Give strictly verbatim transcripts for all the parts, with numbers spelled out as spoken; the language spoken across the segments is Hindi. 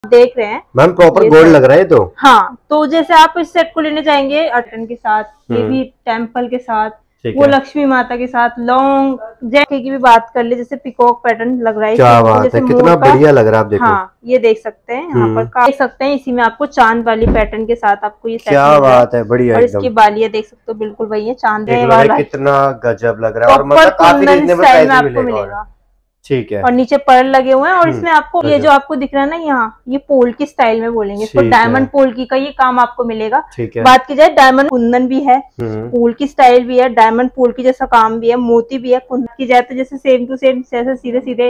देख रहे हैं मैम प्रॉपर गोल्ड लग रहा है तो। हाँ, तो जैसे आप इस सेट को लेने जाएंगे अटन के साथ, ये भी टेम्पल के साथ, वो लक्ष्मी माता के साथ, लॉन्ग जैसे की भी बात कर ले, जैसे पिकॉक पैटर्न लग रहा है। क्या बात है, कितना बढ़िया लग रहा है, आप देखो। हाँ, ये देख सकते हैं यहाँ पर, देख सकते हैं इसी में आपको चांद वाली पैटर्न के साथ आपको ये सेट क्या बात है, बढ़िया। और इसकी बालियां देख सकते हो, बिल्कुल वही है चांद वाला, कितना गजब लग रहा है और मतलब काफी रिजनेबल प्राइस में आपको मिलेगा। ठीक है, और नीचे पर्ल लगे हुए हैं और इसमें आपको ये जो आपको दिख रहा है ना यहाँ, ये पोल की स्टाइल में बोलेंगे इसको, डायमंड पोल की का ये काम आपको मिलेगा। बात की जाए डायमंड कुंदन भी है, पोल की स्टाइल भी है, डायमंड पोल की जैसा काम भी है, मोती भी है। कुंदन की जाए तो जैसे सेम टू सेम जैसे सीधे सीधे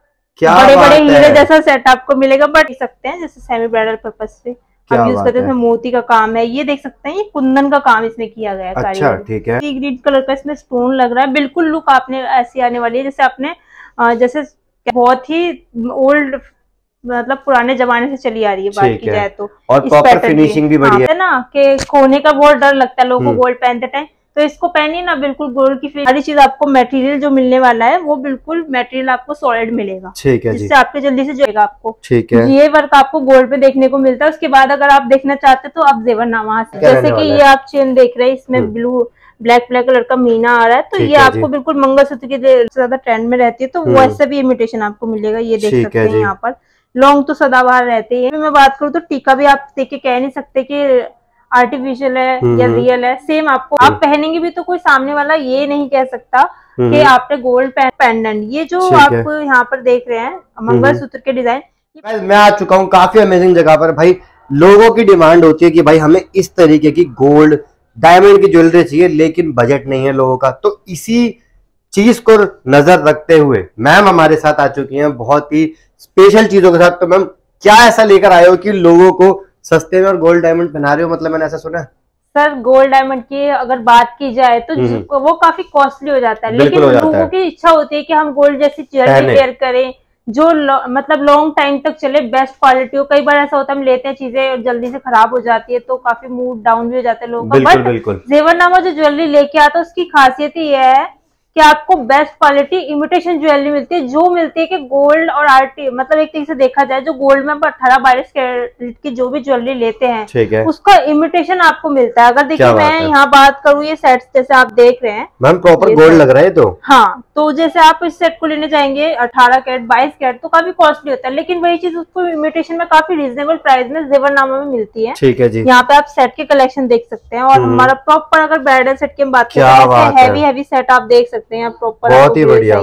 बड़े बड़े हीरे जैसा सेट आपको मिलेगा, बट सकते हैं जैसे सेमी ब्राइडल पर्पज से हम यूज करते हैं। मोती का काम है, ये देख सकते हैं, ये कुंदन का काम इसमें किया गया है। अच्छा, ठीक है। ग्रीन कलर का इसमें स्टोन लग रहा है, बिल्कुल लुक आपने ऐसी आने वाली है जैसे आपने जैसे बहुत ही ओल्ड मतलब पुराने जमाने से चली आ रही है बात की जाए तो। और प्रॉपर फिनिशिंग भी बढ़िया है ना, कि खोने का बहुत डर लगता है लोगों को गोल्ड पहनते टाइम, तो इसको पहनिए ना, बिल्कुल गोल्ड की सारी चीज आपको मटेरियल जो मिलने वाला है वो बिल्कुल मटेरियल आपको सॉलिड मिलेगा, ठीक है, जिससे आपके जल्दी से जाएगा आपको। ठीक है, ये वर्क आपको गोल्ड पे देखने को मिलता है। उसके बाद अगर आप देखना चाहते तो आप जेवरनामा, जैसे की ये आप चेन देख रहे हैं, इसमें ब्लू ब्लैक ब्लैक कलर का मीना आ रहा है, तो ये आपको बिल्कुल मंगलसूत्र की ज्यादा ट्रेंड में रहती है, तो वैसे भी इमिटेशन आपको मिलेगा। ये देख सकते हैं यहाँ पर लॉन्ग तो सदाबहार रहते हैं। मैं बात करूँ तो टीका भी आप देख के कह नहीं सकते कि आर्टिफिशियल है या रियल है, सेम आपको आप पहनेंगे भी तो कोई सामने वाला ये नहीं कह सकता कि आपने गोल्ड पेंडेंट। ये जो आप यहाँ पर देख रहे हैं मंगलसूत्र के डिजाइन, मैं आ चुका हूँ काफी अमेजिंग जगह पर। भाई लोगों की डिमांड होती है कि भाई हमें इस तरीके की गोल्ड डायमंड की ज्वेलरी चाहिए, लेकिन बजट नहीं है लोगों का, तो इसी चीज को नजर रखते हुए मैम हमारे साथ आ चुकी हैं बहुत ही स्पेशल चीजों के साथ। तो मैम क्या ऐसा लेकर आए हो कि लोगों को सस्ते में और गोल्ड डायमंड पहना रहे हो, मतलब मैंने ऐसा सुना है। सर गोल्ड डायमंड की अगर बात की जाए तो वो काफी कॉस्टली हो जाता है, लेकिन लोगों की इच्छा होती है कि हम गोल्ड जैसी ज्वेलरी वेयर करें जो मतलब लॉन्ग टाइम तक चले, बेस्ट क्वालिटी हो। कई बार ऐसा होता है हम लेते हैं चीजें और जल्दी से खराब हो जाती है, तो काफी मूड डाउन भी हो जाता है लोगों का। बट जेवरनामा जो ज्वेलरी लेके आता है उसकी खासियत ही यह है कि आपको बेस्ट क्वालिटी इमिटेशन ज्वेलरी मिलती है, जो मिलती है कि गोल्ड और आरटी मतलब एक तरीके से देखा जाए जो गोल्ड में अठारह बाईस कैरेट की जो भी ज्वेलरी लेते हैं उसका इमिटेशन आपको मिलता है। अगर देखिए मैं यहाँ बात करूँ ये सेट्स जैसे आप देख रहे हैं, मैम प्रॉपर गोल्ड लग रहा है तो। हाँ, तो जैसे आप इस सेट को लेने जाएंगे अठारह कैरेट बाईस कैरेट तो काफी कॉस्टली होता है, लेकिन वही चीज उसको इमिटेशन में काफी रीजनेबल प्राइस में जेवरनामा में मिलती है। ठीक है जी, यहाँ पे आप सेट के कलेक्शन देख सकते हैं। और हमारा प्रॉपर अगर ब्राइडल सेट की हम बात करें, हैवी हैवी सेट आप देख सकते हैं प्रॉपर, बहुत ही बढ़िया।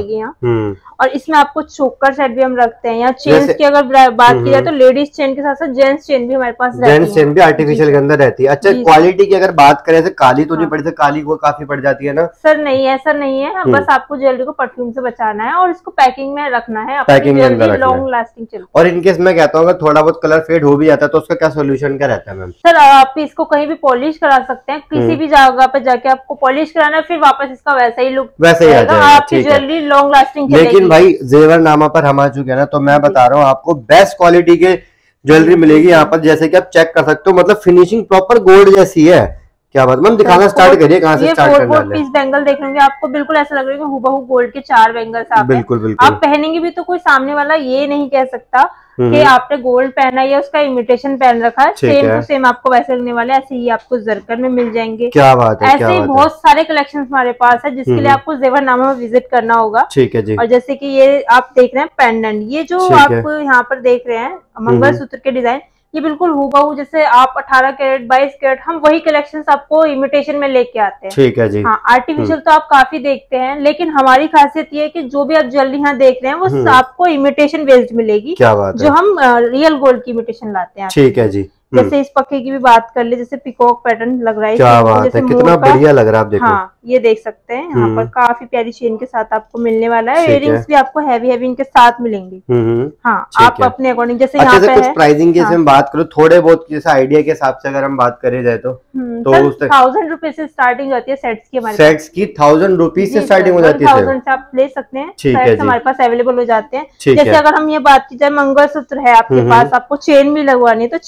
और इसमें आपको चोकर सेट भी हम रखते हैं। यहाँ चेन्स की अगर बात की जाए तो लेडीज चेन के साथ साथ जेंट्स चेन भी हमारे पास रहती है। जेंट्स चेन भी आर्टिफिशियल के अंदर रहती है। अच्छा, क्वालिटी की अगर बात करें तो काली तो नहीं पड़ती, काली को काफी पड़ जाती है ना। सर नहीं, ऐसा नहीं है, बस आपको ज्वेलरी को परफ्यूम से बचाना है और इसको पैकिंग में रखना है, पैकिंग में अंदर लॉन्ग लास्टिंग चलती है। और इनकेस मैं कहता हूँ अगर थोड़ा बहुत कलर फेड हो भी जाता है तो उसका क्या सोल्यूशन क्या रहता है मैम। सर आप इसको कहीं भी पॉलिश करा सकते हैं, किसी भी जगह पे जाके आपको पॉलिश कराना है, फिर वापस इसका वैसा ही लुक वैसे ही आ जाएगा, आपकी ज्वेलरी लॉन्ग लास्टिंग चलेगी। लेकिन भाई जेवरनामा पर हम आ चुके हैं ना, तो मैं बता रहा हूँ आपको बेस्ट क्वालिटी के ज्वेलरी मिलेगी यहाँ पर, जैसे कि आप चेक कर सकते हो, मतलब फिनिशिंग प्रॉपर गोल्ड जैसी है। क्या बात मैम, दिखाना स्टार्ट करिए, कहाँ से स्टार्ट करना है। पीस बैंगल देख लेंगे आपको बिल्कुल ऐसा लग रहा है कि हुबहू गोल्ड के चार बैंगल्स आप बिल्कुल बिल्कुल आप पहनेंगे भी तो कोई सामने वाला ये नहीं कह सकता कि आपने गोल्ड पहना है या उसका इमिटेशन पहन रखा है। सेम टू सेम आपको वैसे लगने वाले, ऐसे ही आपको जरकन में मिल जाएंगे। क्या बात है, ऐसे ही बहुत सारे कलेक्शंस हमारे पास है जिसके लिए आपको जेवरनामा में विजिट करना होगा। ठीक है जी। और जैसे कि ये आप देख रहे हैं पेंडेंट, ये जो आप यहाँ पर देख रहे हैं मंगलसूत्र के डिजाइन, ये बिल्कुल हुबहू जैसे आप अठारह कैरेट बाईस कैरेट हम वही कलेक्शंस आपको इमिटेशन में लेके आते हैं। ठीक है जी। हाँ, आर्टिफिशियल तो आप काफी देखते हैं, लेकिन हमारी खासियत ये है कि जो भी आप ज्वेलरी यहाँ देख रहे हैं वो आपको इमिटेशन बेस्ड मिलेगी। क्या बात है, जो हम रियल गोल्ड की इमिटेशन लाते हैं। ठीक है जी। जैसे इस पक्के की भी बात कर ले, जैसे पिकॉक पैटर्न लग रहा है, क्या बात है, कितना बढ़िया लग रहा है, आप देखो। हाँ, ये देख सकते हैं यहाँ पर काफी प्यारी चेन के साथ आपको मिलने वाला है। इयररिंग्स भी आपको हैवी हैवी इनके साथ मिलेंगे। हाँ, आप अपने अकॉर्डिंग जैसे यहाँ पे कुछ प्राइसिंग की हम बात करो, थोड़े बहुत जैसे आइडिया के हिसाब से अगर हम बात करें जाए तो थाउजेंड रुपीज से स्टार्टिंग होती है सेट्स की। हमारे सेट्स की थाउजेंड रुपीज से स्टार्टिंग हो जाती है, थाउजेंड से आप ले सकते हैं। सेट्स हमारे पास अवेलेबल हो जाते हैं। जैसे अगर हम ये बात की जाए मंगलसूत्र है आपके पास, आपको चेन भी लगवानी है तो चेन भी आपको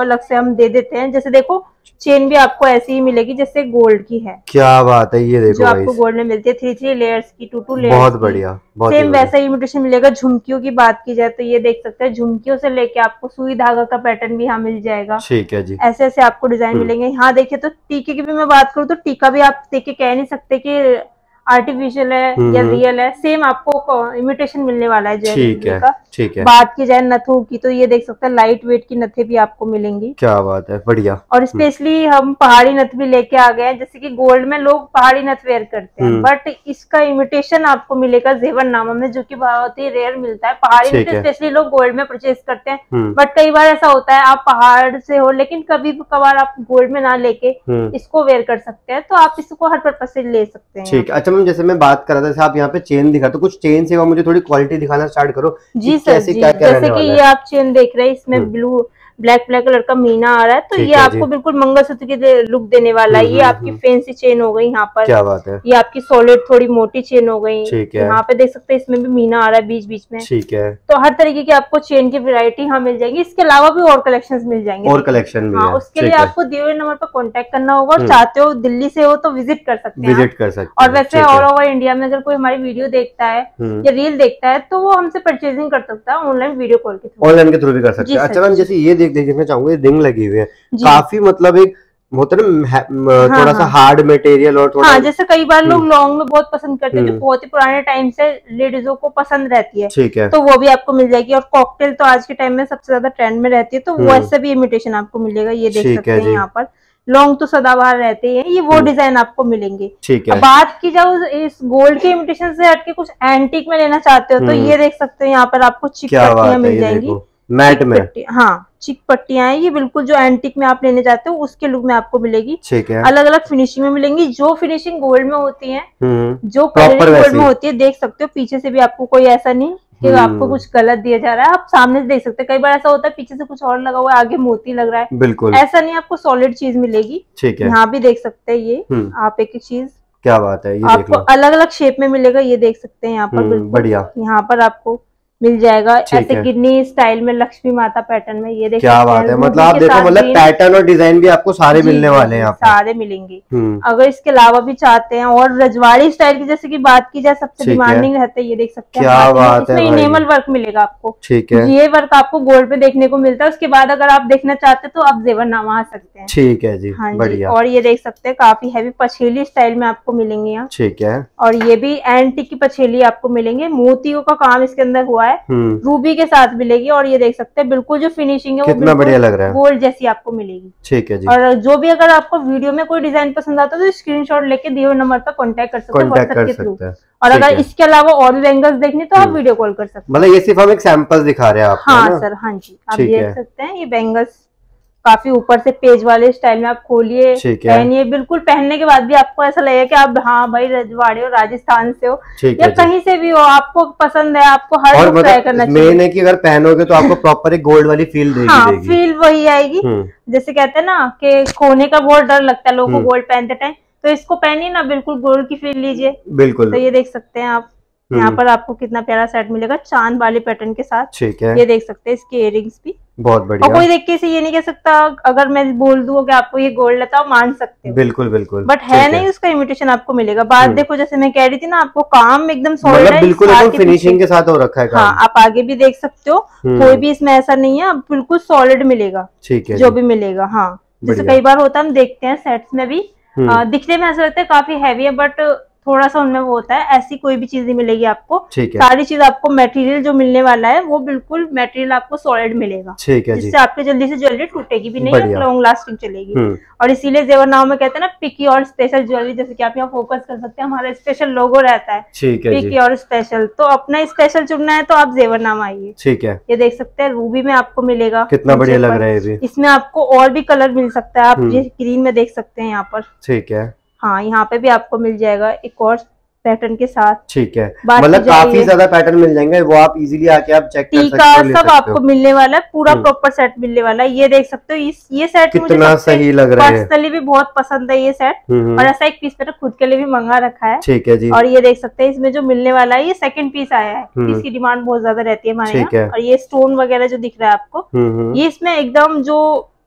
आपको अलग से हम दे देते हैं। जैसे देखो चेन भी आपको ऐसी ही मिलेगी जैसे गोल्ड की है। क्या बात है, ये देखो जो आपको गोल्ड में मिलती है, थ्री थ्री लेयर्स की, टू टू लेयर्स। बहुत बढ़िया, बहुत सेम वैसा ही इमिटेशन मिलेगा। झुमकियों की बात की जाए तो ये देख सकते हैं, झुमकियों से लेके आपको सुई धागा का पैटर्न भी यहाँ मिल जाएगा। ठीक है जी। ऐसे ऐसे आपको डिजाइन मिलेंगे। यहाँ देखिए तो टीके की भी मैं बात करूँ तो टीका भी आप देख के कह नहीं सकते कि आर्टिफिशियल है या रियल है, सेम आपको इमिटेशन मिलने वाला है। ठीक है, ठीक है। बात की जाए नथों की तो ये देख सकते हैं लाइट वेट की नथें भी आपको मिलेंगी। क्या बात है, बढ़िया। और स्पेशली हम पहाड़ी नथ भी लेके आ गए हैं। जैसे कि गोल्ड में लोग पहाड़ी नथ वेयर करते हैं, बट इसका इमिटेशन आपको मिलेगा जेवरनामा में, जो कि बहुत ही रेयर मिलता है। पहाड़ी नथ स्पेशली लोग गोल्ड में परचेज करते हैं, बट कई बार ऐसा होता है आप पहाड़ से हो लेकिन कभी कभार आप गोल्ड में ना लेके इसको वेयर कर सकते हैं, तो आप इसको हर पर्पज से ले सकते हैं। ठीक है। अच्छा मैम, जैसे मैं बात कर रहा था, जैसे आप यहाँ पे चेन दिखा, तो कुछ चेन से मुझे थोड़ी क्वालिटी दिखाना स्टार्ट करो। जी सर जी, क्या क्या जैसे कि ये आप चेन देख रहे हैं, इसमें ब्लू ब्लैक ब्लैक कलर का मीना आ रहा है, तो ये आपको बिल्कुल मंगलसूत्र की लुक देने वाला है। ये आपकी फैंसी चेन हो गई यहाँ पर। क्या बात है। ये आपकी सॉलिड थोड़ी मोटी चेन हो गई। ठीक है। यहाँ पे देख सकते हैं इसमें भी मीना आ रहा है बीच बीच में। ठीक है। तो हर तरीके की आपको चेन की वैरायटी यहाँ मिल जाएगी। इसके अलावा भी और कलेक्शंस मिल जाएंगे। और कलेक्शन भी हाँ, है। उसके लिए आपको दिए हुए नंबर पर कॉन्टेक्ट करना होगा, और चाहते हो दिल्ली से हो तो विजिट कर सकते हैं। विजिट कर सकते हैं। और वैसे ऑल ओवर इंडिया में अगर कोई हमारी वीडियो देखता है या रील देखता है तो वो हमसे परचेजिंग कर सकता है ऑनलाइन वीडियो कॉल के थ्रू। ऑनलाइन के थ्रू भी कर सकते हैं। अच्छा मैम, जैसे ये देख देखना चाहूंगा, रिंग लगी हुई है, काफी मतलब एक होता है ना थोड़ा सा हार्ड मटेरियल और थोड़ा, हाँ, जैसे कई बार लोग लॉन्ग में बहुत पसंद करते हैं, जो बहुत ही पुराने टाइम से लेडीजों को पसंद रहती है। ठीक है। तो वो भी आपको मिल जाएगी। और कॉकटेल तो आज के टाइम में सबसे ज्यादा ट्रेंड में रहती है, तो वैसे भी इमिटेशन आपको मिलेगा। ये देख सकते हैं यहाँ पर लॉन्ग तो सदाबहार रहते हैं, ये वो डिजाइन आपको मिलेंगे। ठीक है। बात की जाए इस गोल्ड के इमिटेशन से हटके कुछ एंटीक में लेना चाहते हो तो ये देख सकते हैं, यहाँ पर आपको चिक पट्टियां मिल जाएंगी मैट में। हाँ, चिक पट्टियां हैं ये, बिल्कुल जो एंटीक में आप लेने जाते हो उसके लुक में आपको मिलेगी। ठीक है। अलग अलग फिनिशिंग में मिलेंगी। जो फिनिशिंग गोल्ड में होती है, जो प्रॉपर गोल्ड में होती है, देख सकते हो पीछे से भी आपको कोई ऐसा नहीं कि आपको कुछ गलत दिया जा रहा है, आप सामने से देख सकते हैं। कई बार ऐसा होता है पीछे से कुछ और लगा हुआ है, आगे मोती लग रहा है, बिल्कुल ऐसा नहीं, आपको सॉलिड चीज मिलेगी। ठीक है। यहाँ भी देख सकते हैं ये आप एक एक चीज। क्या बात है, ये आपको अलग अलग शेप में मिलेगा। ये देख सकते हैं यहाँ पर, बढ़िया। यहाँ पर आपको मिल जाएगा ऐसे गिरनी स्टाइल में लक्ष्मी माता पैटर्न में। ये देखो क्या बात है, मतलब आप देखो मतलब पैटर्न और डिजाइन भी आपको सारे मिलने वाले हैं, सारे मिलेंगे। अगर इसके अलावा भी चाहते हैं और रजवाड़ी स्टाइल की जैसे कि बात की जाए, सबसे डिमांडिंग रहता है, ये देख सकते हैं क्या बात है, इनेमल वर्क मिलेगा आपको। ठीक है। ये वर्क आपको गोल्ड पे देखने को मिलता है। उसके बाद अगर आप देखना चाहते हैं तो आप जेवरनामा आ सकते हैं। ठीक है जी, हाँ बढ़िया। और ये देख सकते हैं काफी हैवी पछेली स्टाइल में आपको मिलेंगे यहाँ। ठीक है। और ये भी एंटीक की पछेली आपको मिलेंगे, मोतियों का काम इसके अंदर हुआ है, रूबी के साथ मिलेगी। और ये देख सकते हैं बिल्कुल जो फिनिशिंग है कितना बढ़िया लग रहा है, गोल्ड जैसी आपको मिलेगी। ठीक है जी। और जो भी अगर आपको वीडियो में कोई डिजाइन पसंद आता है तो स्क्रीनशॉट लेके दिए हुए नंबर पर कांटेक्ट कर सकते हैं व्हाट्सएप के थ्रू। और अगर इसके अलावा और भी बैंगल्स देखने तो आप वीडियो कॉल कर सकते हैं। मतलब ये सिर्फ हम एक सैंपल दिखा रहे हैं आपको। हाँ सर, हाँ जी, आप देख सकते हैं ये बैंगल्स काफी ऊपर से पेज वाले स्टाइल में आप खोलिए, पहनिए, बिल्कुल पहनने के बाद भी आपको ऐसा लगेगा कि आप हाँ भाई रजवाड़े हो, राजस्थान से हो या कहीं से भी हो, आपको पसंद है, आपको हर लुक ट्राई करना चाहिए। मेन है कि अगर पहनोगे तो आपको प्रॉपर एक गोल्ड वाली फील देगी। हाँ, फील वही आएगी। जैसे कहते हैं ना कि खोने का बहुत डर लगता है लोगों को गोल्ड पहनते टाइम, तो इसको पहनिए ना, बिल्कुल गोल्ड की फील लीजिए। बिल्कुल। तो ये देख सकते हैं आप, यहाँ पर आपको कितना प्यारा सेट मिलेगा चांद वाले पैटर्न के साथ। ठीक है। ये देख सकते हैं इसके इयरिंग्स भी बहुत बढ़िया। और कोई देख के इसे ये नहीं कह सकता अगर मैं बोल दूं कि आपको ये गोल्ड लेता हो, मान सकते हो। बिल्कुल बिल्कुल। बट है नहीं, उसका इमिटेशन आपको मिलेगा। बात देखो जैसे मैं कह रही थी ना, आपको काम एकदम सॉलिड है, बिल्कुल फिनिशिंग के साथ हो रखा है। हाँ, आप आगे भी देख सकते हो, कोई भी इसमें ऐसा नहीं है, बिल्कुल सॉलिड मिलेगा। ठीक है, जो भी मिलेगा। हाँ, जैसे कई बार होता है हम देखते हैं सेट्स में भी दिखने में ऐसा लगता है काफी हैवी है, बट थोड़ा सा उनमें वो होता है, ऐसी कोई भी चीज नहीं मिलेगी आपको। सारी चीज आपको मटेरियल जो मिलने वाला है वो बिल्कुल मटेरियल आपको सॉलिड मिलेगा। ठीक है, जिससे आपके जल्दी से ज्वेलरी टूटेगी भी नहीं और लॉन्ग लास्टिंग चलेगी। और इसीलिए जेवरनामा में कहते हैं ना पिकी और स्पेशल ज्वेलरी, जैसे कि आप यहाँ फोकस कर सकते हैं, हमारा स्पेशल लोगो रहता है पिकी और स्पेशल। तो अपना स्पेशल चुनना है तो आप जेवरनामा आइए। ठीक है। ये देख सकते हैं रूबी में आपको मिलेगा, कितना बढ़िया लग रहा है। इसमें आपको और भी कलर मिल सकता है, आप ये ग्रीन में देख सकते हैं यहाँ पर। ठीक है। हाँ, यहाँ पे भी आपको मिल जाएगा एक और पैटर्न के साथ। ठीक है, मतलब काफी ज्यादा पैटर्न मिल जाएंगे, वो आप इजीली आके आप चेक कर सकते हो, सब आपको मिलने वाला है, पूरा प्रॉपर सेट मिलने वाला है। ये देख सकते हो इस ये सेट कितना सही लग रहा है, पर्सनली भी बहुत पसंद है ये सेट। और ऐसा एक पीस मैंने खुद के लिए भी मंगा रखा है। ठीक है जी। और ये देख सकते हैं इसमें जो मिलने वाला है, ये सेकंड पीस आया है, इसकी डिमांड बहुत ज्यादा रहती है हमारे यहाँ। और ये स्टोन वगैरह जो दिख रहा है आपको, ये इसमें एकदम जो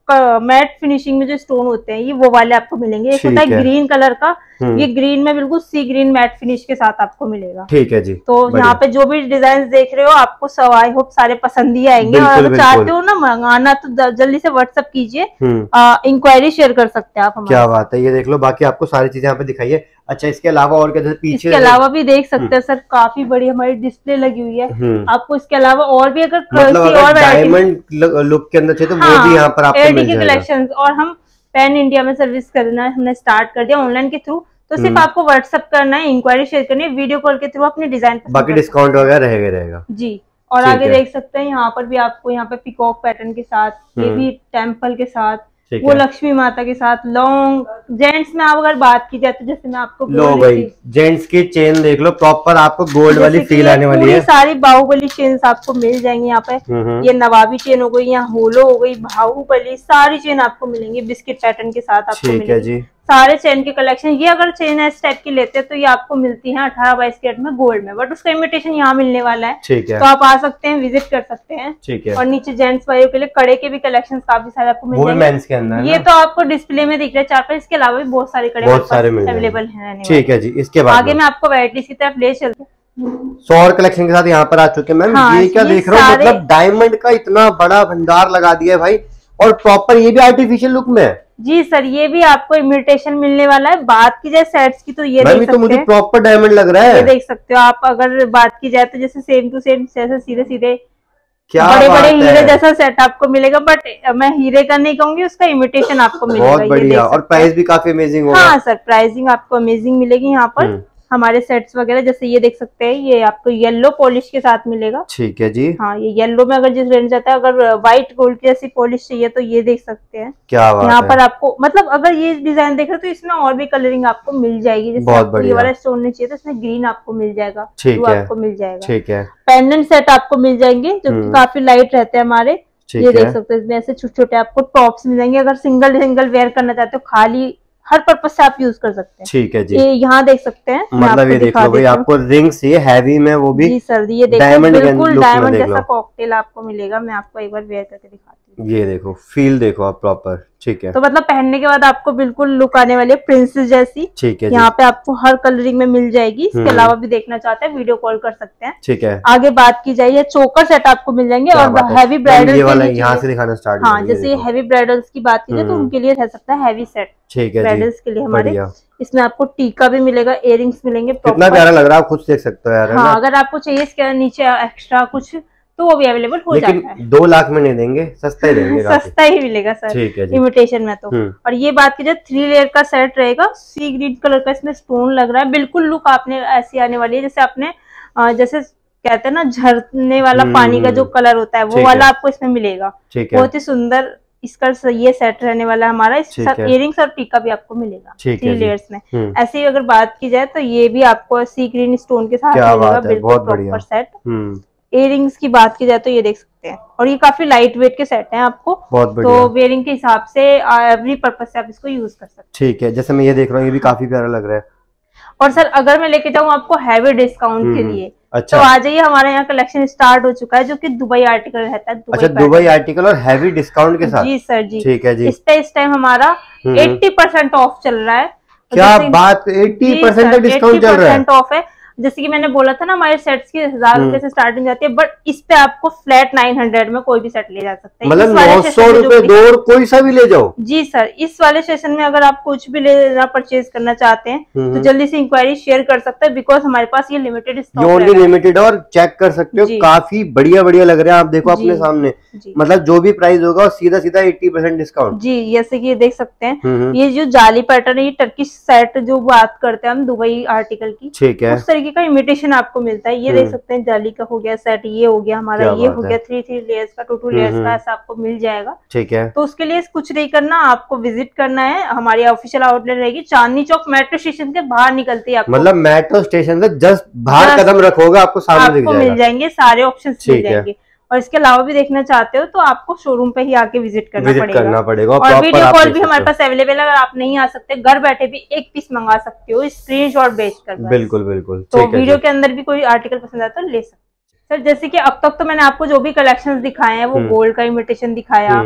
मैट फिनिशिंग में जो स्टोन होते हैं ये वो वाले आपको मिलेंगे। एक होता है ग्रीन कलर का, ये ग्रीन में बिल्कुल सी ग्रीन मैट फिनिश के साथ आपको मिलेगा। ठीक है जी। तो यहाँ पे जो भी डिजाइन देख रहे हो आपको सब आई होप सारे पसंद ही आएंगे। और अगर चाहते हो ना मंगाना तो जल्दी से व्हाट्सएप कीजिए, इंक्वायरी शेयर कर सकते हैं आप हमारे। क्या बात है, ये देख लो। बाकी आपको सारी चीजें यहाँ पे दिखाई है। अच्छा, इसके अलावा और क्या, जैसे पीछे इसके अलावा भी देख सकते हैं सर, काफी बड़ी हमारी डिस्प्ले लगी हुई है। आपको इसके अलावा और भी अगर मतलब और डायमंड लुक के अंदर चाहिए तो वो भी यहाँ पर आपको मिल जाएगा। कलेक्शन और हम पैन इंडिया में सर्विस करना हमने स्टार्ट कर दिया ऑनलाइन के थ्रू। तो सिर्फ आपको व्हाट्सएप करना है, इंक्वायरी शेयर करनी है, वीडियो कॉल के थ्रू अपने डिजाइन, बाकी डिस्काउंट वगैरह रहेगा रहेगा जी। और आगे देख सकते हैं यहाँ पर भी आपको यहाँ पे पिकॉक पैटर्न के साथ, ये भी टेम्पल के साथ, वो लक्ष्मी माता के साथ लॉन्ग। जेंट्स में आप अगर बात की जाए तो जैसे मैं आपको लो भाई जेंट्स की चेन देख लो, प्रॉपर आपको गोल्ड वाली फील आने वाली है। सारी बाहुबली चेन आपको मिल जाएंगी यहाँ पे। ये नवाबी चेन हो गई, यहाँ होलो हो गई, बाहुबली, सारी चेन आपको मिलेंगी बिस्किट पैटर्न के साथ आपको मिलेंगी। सारे चेन के कलेक्शन, ये अगर चेन इस टाइप की लेते हैं तो ये आपको मिलती है अठारह बाईस कैरेट में गोल्ड में, बट उसका इमिटेशन यहाँ मिलने वाला है। ठीक है, तो आप आ सकते हैं, विजिट कर सकते हैं। ठीक है। और नीचे जेंट्स भाइयों के लिए कड़े के भी कलेक्शन काफी सारे आपको मिल जाएंगे। ये तो आपको डिस्प्ले में दिख रहा है चार पांच, इसके अलावा भी बहुत सारे कड़े अवेलेबल है। ठीक है जी। इसके बाद आगे मैं आपको वैरायटीज की तरफ ले चलते हैं। सौर कलेक्शन के साथ यहाँ पर आ चुके हैं मैम। हाँ, ये क्या देख रहा हूँ, मतलब डायमंड का इतना बड़ा भंडार लगा दिया है भाई, और प्रॉपर ये भी आर्टिफिशियल लुक में है। जी सर, ये भी आपको इमिटेशन मिलने वाला है। बात की जाए सेट्स की तो ये देख सकते तो मुझे प्रॉपर डायमंड लग रहा है, ये देख सकते हो आप। अगर बात की जाए तो जैसे सेम टू सेम, जैसे सीधे सीधे क्या बड़े बड़े हीरे जैसा सेट आपको मिलेगा, बट मैं हीरे का नहीं कहूंगी, उसका इमिटेशन आपको मिलेगा। बहुत बढ़िया। और प्राइस भी काफी अमेजिंग होगा। हाँ सर, प्राइसिंग आपको अमेजिंग मिलेगी यहाँ पर। हमारे सेट्स वगैरह जैसे ये देख सकते हैं, ये आपको येलो पॉलिश के साथ मिलेगा। ठीक है जी। हाँ, ये येलो में अगर जिस रेंज आता है, अगर व्हाइट गोल्ड की जैसी पॉलिश चाहिए तो ये देख सकते हैं। क्या बात यहाँ पर आपको, मतलब अगर ये डिजाइन देख रहे हो तो इसमें और भी कलरिंग आपको मिल जाएगी। जैसे आपको ये वाला स्टोन नहीं चाहिए तो इसमें ग्रीन आपको मिल जाएगा, ब्लू आपको मिल जाएगा। ठीक है। पेंडेंट सेट आपको मिल जाएंगे जो कि काफी लाइट रहते हैं हमारे। ये देख सकते हैं, इसमें ऐसे छोटे छोटे आपको टॉप्स मिल जाएंगे। अगर सिंगल सिंगल वेयर करना चाहते हो, खाली हर पर्पज से आप यूज कर सकते हैं। ठीक है जी। ये यहाँ देख सकते हैं, मतलब ये देख लो भाई, आपको रिंग्स ये हैवी में, वो भी जी सर, ये देखो बिल्कुल डायमंड जैसा कॉकटेल आपको मिलेगा। मैं आपको एक बार वेयर करके दिखाती हूँ। ये देखो, फील देखो आप प्रॉपर। ठीक है। तो मतलब पहनने के बाद आपको बिल्कुल लुक आने वाली है प्रिंसेस जैसी। ठीक है। यहाँ पे आपको हर कलरिंग में मिल जाएगी। इसके अलावा भी देखना चाहते हैं, वीडियो कॉल कर सकते हैं। ठीक है। आगे बात की जाए, चोकर सेट आपको मिल जाएंगे। और हैवी ब्राइडल यहाँ से दिखाना स्टार्ट। हाँ, जैसे ये हैवी ब्राइडल्स की बात की जाए तो उनके लिए रह सकता है हैवी सेट। ठीक है, ब्राइडल्स के लिए हमारे इसमें आपको टीका भी मिलेगा, इयरिंग्स मिलेंगे। कितना प्यारा लग रहा है, आप खुद देख सकते हो यार। हाँ, अगर आपको चाहिए इसके नीचे एक्स्ट्रा कुछ तो वो भी अवेलेबल हो जाता है। दो लाख में नहीं देंगे, सस्ता ही देंगे। सस्ता ही मिलेगा सर। ठीक है जी। इमिटेशन में तो। और ये बात की जाए, थ्री लेयर का सेट रहेगा, सी ग्रीन कलर का इसमें स्टोन लग रहा है। बिल्कुल लुक आपने ऐसी आने वाली है जैसे आपने जैसे कहते हैं ना झरने वाला पानी का जो कलर होता है वो वाला आपको इसमें मिलेगा। बहुत ही सुंदर इसका ये सेट रहने वाला है हमारा। इस इयरिंग्स और टीका भी आपको मिलेगा थ्री लेयर्स में। ऐसे ही अगर बात की जाए तो ये भी आपको सी ग्रीन स्टोन के साथ मिलेगा, बिल्कुल प्रॉपर सेट। इयरिंग्स की बात की जाए तो ये देख सकते हैं, और ये काफी लाइट वेट के सेट हैं आपको। बहुत तो वेयरिंग के हिसाब से एवरी पर्पज से आप इसको यूज कर सकते हैं। ठीक है, जैसे मैं ये देख रहा हूँ, ये भी काफी प्यारा लग रहा है। और सर अगर मैं लेके जाऊँ आपको हैवी डिस्काउंट के लिए, अच्छा, तो आ जाइए, हमारे यहाँ कलेक्शन स्टार्ट हो चुका है जो कि दुबई आर्टिकल रहता है। अच्छा, दुबई आर्टिकल और हैवी डिस्काउंट के साथ। जी सर जी। ठीक है जी। इस पे इस टाइम हमारा अस्सी परसेंट ऑफ चल रहा है। क्या बात, अस्सी परसेंट का डिस्काउंट चल रहा है? ऑफ है। जैसे कि मैंने बोला था ना, हमारे सेट्स की हजार रुपए से स्टार्टिंग जाती है, बट इस पे आपको फ्लैट नाइन हंड्रेड में कोई भी सेट ले जा सकते हैं। मतलब नौ सौ रुपए दो और कोई सा भी ले जाओ। जी सर, इस वाले सेशन में अगर आप कुछ भी लेना परचेज करना चाहते हैं तो जल्दी से इंक्वायरी शेयर कर सकते हैं, बिकॉज हमारे पास ये लिमिटेड स्टॉक है। ओनली लिमिटेड, और चेक कर सकते हो, काफी बढ़िया बढ़िया लग रहे हैं। आप देखो अपने सामने, मतलब जो भी प्राइस होगा सीधा सीधा अस्सी परसेंट डिस्काउंट। जी, जैसे कि ये देख सकते हैं, ये जो जाली पैटर्न है, ये टर्किश सेट जो बात करते हैं हम दुबई आर्टिकल की, ठीक है, उस तरीके का इमिटेशन आपको मिलता है। ये देख सकते हैं, जाली का हो गया सेट, ये हो गया हमारा, ये हो गया थ्री थ्री लेयर्स का, टू टू लेयर्स का, ऐसा आपको मिल जाएगा। ठीक है। तो उसके लिए कुछ नहीं करना, आपको विजिट करना है। हमारी ऑफिशियल आउटलेट रहेगी चांदनी चौक मेट्रो स्टेशन के बाहर निकलते ही आपको, मतलब मेट्रो स्टेशन से जस्ट बाहर कदम रखोगे आपको सामने आपको मिल जाएंगे सारे ऑप्शन मिल जाएंगे। और इसके अलावा भी देखना चाहते हो तो आपको शोरूम पे ही आके विजिट करना विजिट पड़ेगा। करना पड़ेगा। और वीडियो कॉल भी हमारे पास अवेलेबल है। अगर आप नहीं आ सकते, घर बैठे भी एक पीस मंगा सकते हो स्क्रीनशॉट भेज कर। बिल्कुल बिल्कुल। तो वीडियो के अंदर भी कोई आर्टिकल पसंद आता है तो ले सकते। सर जैसे कि अब तक तो मैंने आपको जो भी कलेक्शंस दिखाए हैं वो गोल्ड का इमिटेशन दिखाया,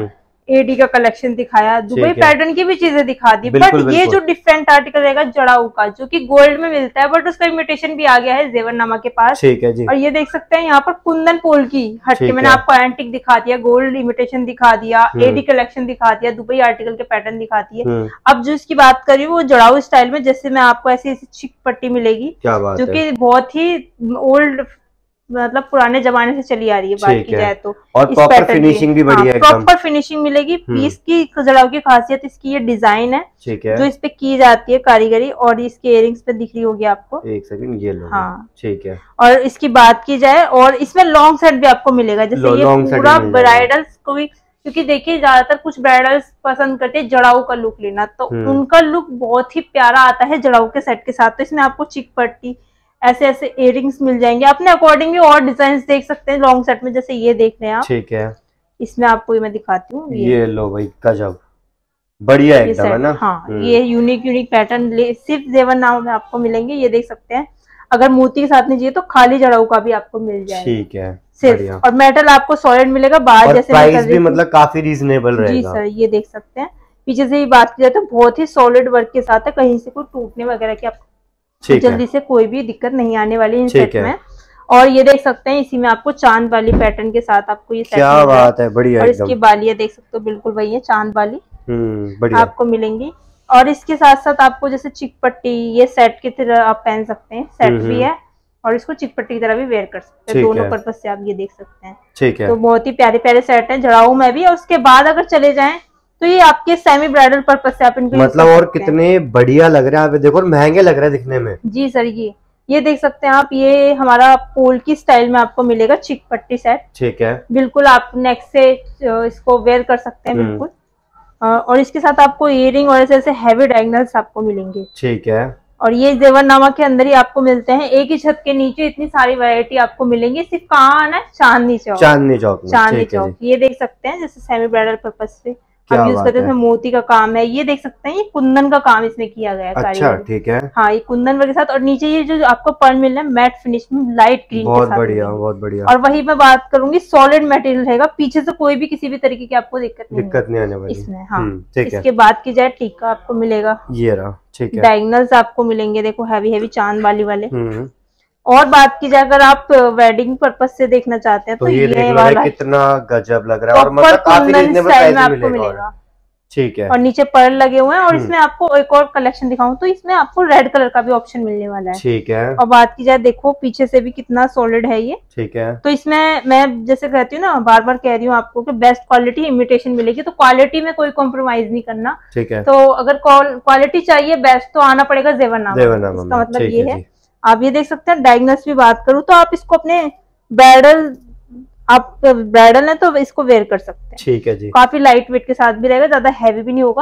एडी का कलेक्शन दिखाया, दुबई पैटर्न की भी चीजें दिखा दी, बट ये जो डिफरेंट आर्टिकल रहेगा जड़ाऊ का, जो कि गोल्ड में मिलता है बट उसका इमिटेशन भी आ गया है ज़ेवरनामा के पास। ठीक है जी। और ये देख सकते हैं यहाँ पर कुंदन पोल की हटके, मैंने आपको एंटिक दिखा दिया, गोल्ड इमिटेशन दिखा दिया, एडी कलेक्शन दिखा दिया, दुबई आर्टिकल के पैटर्न दिखाती है। अब जो इसकी बात कर रही हूँ वो जड़ाऊ स्टाइल में, जैसे मैं आपको ऐसी ऐसी चिक पट्टी मिलेगी जो की बहुत ही ओल्ड मतलब पुराने जमाने से चली आ रही है, बात की जाए तो। और प्रॉपर फिनिशिंग भी बढ़िया है, प्रॉपर फिनिशिंग मिलेगी। पीस की जड़ाऊ की खासियत इसकी ये डिजाइन है, ठीक है, जो इस पे की जाती है कारीगरी, और इसके इयरिंग्स पे दिख रही होगी आपको। एक सेकंड, ये लो। हाँ ठीक है। और इसकी बात की जाए, और इसमें लॉन्ग सेट भी आपको मिलेगा, जैसे ये पूरा ब्राइडल्स को भी, क्योंकि देखिए ज्यादातर कुछ ब्राइडल्स पसंद करते हैं जड़ाऊ का लुक लेना, तो उनका लुक बहुत ही प्यारा आता है जड़ाऊ के सेट के साथ। तो इसमें आपको चिक पट्टी, ऐसे ऐसे इयरिंग्स मिल जाएंगे, अपने अकॉर्डिंग भी और डिजाइन देख सकते हैं लॉन्ग सेट में, जैसे ये देख रहे हैं आप। ठीक है। इसमें आपको ये मैं दिखाती हूँ, ये, ये लो भाई गजब, बढ़िया एकदम है ना। हाँ ये यूनिक यूनिक पैटर्न सिर्फ ज़ेवरनामा में आपको मिलेंगे, ये देख सकते हैं। अगर मोती के साथ नहीं चाहिए तो खाली जड़ाऊ का भी आपको मिल जाएगा। ठीक है सिर्फ, और मेटल आपको सॉलिड मिलेगा। बाहर जैसे प्राइस भी मतलब काफी रीजनेबल रहेगा। जी सर, ये देख सकते हैं। पीछे से ही बात की जाए तो बहुत ही सॉलिड वर्क के साथ है, कहीं से कोई टूटने वगैरह की आपको तो जल्दी से कोई भी दिक्कत नहीं आने वाली इन सेट में। और ये देख सकते हैं इसी में आपको चांद वाली पैटर्न के साथ आपको ये सेट, क्या बात है, बढ़िया। और इसकी बालियां देख सकते हो, बिल्कुल वही है चांद वाली, बढ़िया आपको मिलेंगी। और इसके साथ साथ आपको जैसे चिक पट्टी, ये सेट की तरह आप पहन सकते हैं, सेट भी है और इसको चिक पट्टी की तरह भी वेयर कर सकते हैं, दोनों पर्पज से आप ये देख सकते हैं। ठीक है, तो बहुत ही प्यारे प्यारे सेट है जड़ाऊ में भी। और उसके बाद अगर चले जाए तो ये आपके सेमी ब्राइडल पर्पस से आप इनको मतलब, और कितने बढ़िया लग रहे हैं, आप देखो महंगे लग रहे हैं दिखने में। जी सर, ये ये देख सकते हैं आप, ये हमारा पोल की स्टाइल में आपको मिलेगा चिक पट्टी सेट। ठीक है, बिल्कुल आप नेक से इसको वेयर कर सकते हैं बिल्कुल। और इसके साथ आपको इयरिंग और ऐसे ऐसे हैवी डायगोनल्स आपको मिलेंगे। ठीक है। और ये ज़ेवरनामा के अंदर ही आपको मिलते हैं, एक ही छत के नीचे इतनी सारी वैरायटी आपको मिलेंगी। सिर्फ कहाँ आना है, चांदनी चौक। चांदनी चौक, चांदनी चौक ये देख सकते हैं, जैसे सेमी ब्राइडल पर्पज से आप यूज करते हैं। मोती का काम है, ये देख सकते हैं, ये कुंदन का काम इसमें किया गया है। अच्छा ठीक है। हाँ ये कुंदन वर्क के साथ, और नीचे ये जो आपको पर्ल मिल रहा है मैट फिनिश में लाइट ग्रीन के साथ। बहुत बढ़िया, बहुत बढ़िया। और वही मैं बात करूंगी, सॉलिड मटेरियल रहेगा, पीछे से कोई भी किसी भी तरीके की आपको दिक्कत नहीं दिक्कत नहीं आने वाली इसमें। हाँ ठीक है। इसके बाद की जाए टीका आपको मिलेगा, ये रहा। ठीक है। डायगोनल्स आपको मिलेंगे, देखो हैवी हैवी चांद वाली वाले। और बात की जाए अगर आप वेडिंग पर्पस से देखना चाहते हैं तो, तो ये, ये वाला कितना गजब लग रहा है, और मतलब काफी रीजनेबल प्राइस में आपको मिलेगा। ठीक है। और नीचे पर्ल लगे हुए हैं। और इसमें आपको एक और कलेक्शन दिखाऊं तो इसमें आपको रेड कलर का भी ऑप्शन मिलने वाला है। ठीक है। और बात की जाए, देखो पीछे से भी कितना सॉलिड है ये। ठीक है। तो इसमें मैं जैसे कहती हूँ ना, बार बार कह रही हूँ आपको कि बेस्ट क्वालिटी इमिटेशन मिलेगी, तो क्वालिटी में कोई कॉम्प्रोमाइज नहीं करना। ठीक है। तो अगर क्वालिटी चाहिए बेस्ट तो आना पड़ेगा ज़ेवरनामा, इसका मतलब ये है। आप ये देख सकते हैं। डायगोनल्स की बात करूँ तो आप इसको अपने ब्राइडल, आप ब्राइडल है तो इसको वेयर कर सकते हैं। ठीक है जी। काफी लाइट वेट के साथ भी रहेगा, ज्यादा हैवी भी नहीं होगा।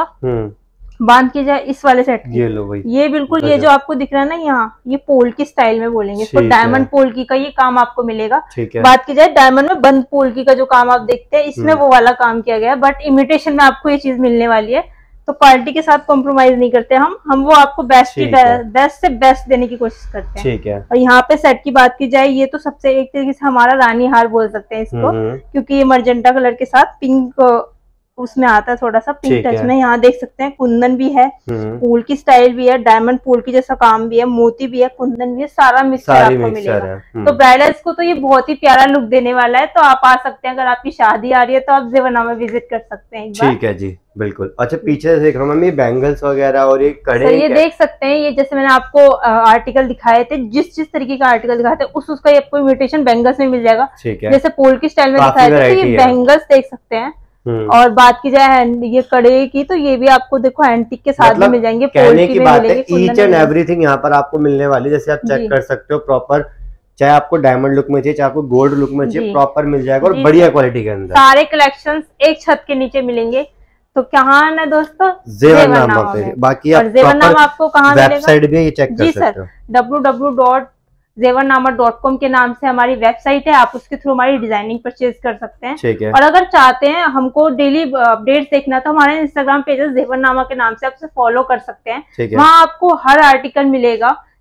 बात की जाए इस वाले सेट की, ये लो भाई, ये बिल्कुल ये जो आपको दिख रहा है ना यहाँ, ये पोल की स्टाइल में बोलेंगे इसको, डायमंड पोल की का ये काम आपको मिलेगा। बात की जाए डायमंड में बंद पोल की का जो काम आप देखते हैं, इसमें वो वाला काम किया गया है, बट इमिटेशन में आपको ये चीज मिलने वाली है। तो क्वालिटी के साथ कॉम्प्रोमाइज नहीं करते हम हम वो आपको बेस्ट की बेस्ट से बेस्ट देने की कोशिश करते हैं। ठीक है। और यहाँ पे सेट की बात की जाए, ये तो सबसे एक तरीके से हमारा रानी हार बोल सकते हैं इसको, क्योंकि ये मर्जेंटा कलर के साथ पिंक उसमें आता है, थोड़ा सा पिंक टच में। यहाँ देख सकते हैं कुंदन भी है, फूल की स्टाइल भी है, डायमंड फूल की जैसा काम भी है, मोती भी है, कुंदन भी है, सारा मिक्सचर आपको मिलेगा। तो ब्राइडल्स को तो ये बहुत ही प्यारा लुक देने वाला है। तो आप आ सकते हैं, अगर आपकी शादी आ रही है तो आप ज़ेवरनामा विजिट कर सकते हैं एक बार। ठीक है जी, बिल्कुल। अच्छा पीछे देख रहा हूँ मम्मी बैंगल्स वगैरह और ये कड़े, ये देख सकते हैं। ये जैसे मैंने आपको आर्टिकल दिखाए थे, जिस जिस तरीके का आर्टिकल दिखाए थे उस उसका ये आपको इमिटेशन बैंगल्स में मिल जाएगा। जैसे पोल की स्टाइल में दिखाए थे, तो ये बैंगल्स देख सकते हैं। और बात की जाए ये कड़े की, तो ये भी आपको देखो एंटीक के साथ भी मिल जाएंगे। कहने की बात है, ईच एंड एवरीथिंग यहाँ पर आपको मिलने वाली, जैसे आप चेक कर सकते हो प्रॉपर, चाहे आपको डायमंड लुक में चाहिए, चाहे आपको गोल्ड लुक में चाहिए, प्रॉपर मिल जाएगा और बढ़िया क्वालिटी के अंदर। सारे कलेक्शंस एक छत के नीचे मिलेंगे। तो कहाँ आना है दोस्तों? ज़ेवरनामा पे। बाकी आप ज़ेवरनामा आपको कहाँ मिलेगा? वेबसाइट भी चेक कर सकते हो, W W W dot Zevarnama dot com के नाम से हमारी वेबसाइट है। आप उसके थ्रू हमारी डिजाइनिंग परचेज कर सकते हैं। ठीक है। और अगर चाहते हैं हमको डेली अपडेट्स देखना, तो हमारे इंस्टाग्राम पेज ज़ेवरनामा के नाम से आप उसे फॉलो कर सकते हैं। वहाँ आपको हर आर्टिकल मिलेगा,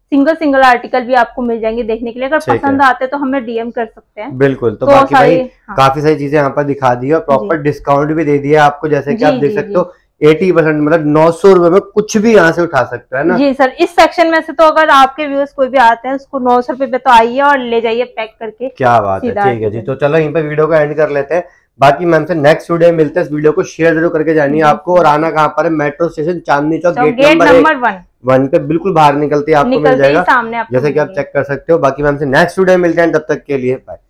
सिंगल सिंगल आर्टिकल भी आपको मिल जाएंगे देखने के लिए। अगर पसंद आते तो हमें डीएम कर सकते हैं। बिल्कुल। तो, तो बाकी भाई हाँ। काफी सारी चीजें यहाँ पर दिखा दी और प्रॉपर डिस्काउंट भी दे दिया आपको, जैसे कि आप देख सकते हो अस्सी परसेंट, मतलब नौ सौ रुपए में कुछ भी यहाँ से उठा सकते हैं ना। जी सर, इस सेक्शन में से तो अगर आपके व्यूअर्स कोई भी आते हैं उसको नौ सौ रुपए पे तो आइए और ले जाइए पैक करके। क्या बात है, ठीक है जी। तो चलो यहीं पे वीडियो को एंड कर लेते हैं। बाकी मैम से नेक्स्ट वीडियो में मिलते हैं। इस वीडियो को शेयर जरूर करके जानिए आपको। और आना कहाँ पर है, metro station Chandni Chowk gate number one one पे बिल्कुल बाहर निकलते आपको मिल जाएगा, जैसे कि आप चेक कर सकते हो। बाकी मैम से नेक्स्ट वीडियो में मिलते हैं, तब तक के लिए बाय।